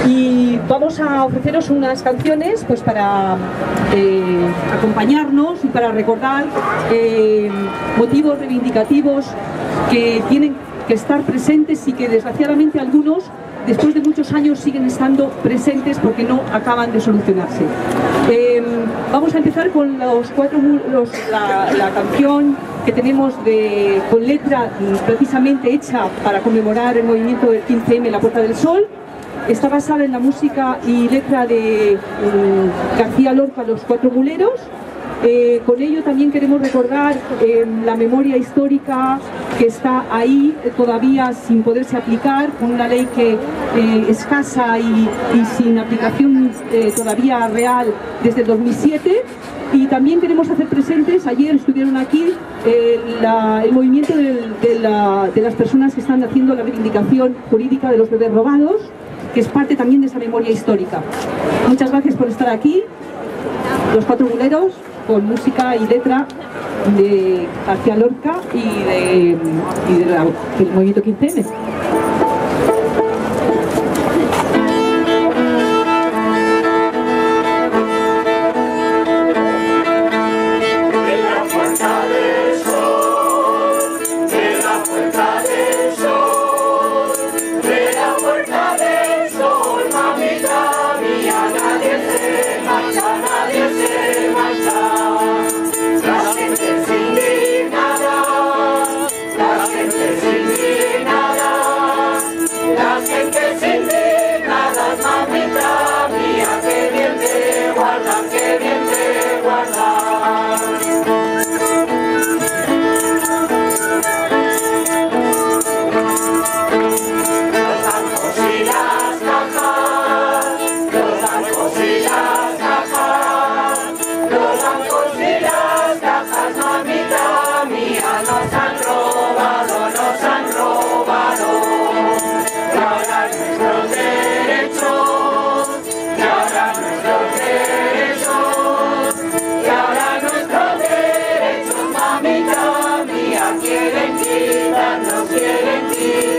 Y vamos a ofreceros unas canciones pues para acompañarnos y para recordar motivos reivindicativos que tienen que estar presentes y que desgraciadamente algunos después de muchos años siguen estando presentes porque no acaban de solucionarse. Vamos a empezar con la canción que tenemos con letra precisamente hecha para conmemorar el movimiento del 15M, La Puerta del Sol. Está basada en la música y letra de García Lorca, Los Cuatro Muleros. Con ello también queremos recordar la memoria histórica que está ahí todavía sin poderse aplicar, con una ley que escasa y sin aplicación todavía real desde el 2007. Y también queremos hacer presentes, ayer estuvieron aquí, el movimiento de las personas que están haciendo la reivindicación jurídica de los bebés robados, que es parte también de esa memoria histórica. Muchas gracias por estar aquí. Los Cuatro Muleros, con música y letra de García Lorca y del movimiento 15M. Quieren quitarnos, quieren quitarnos.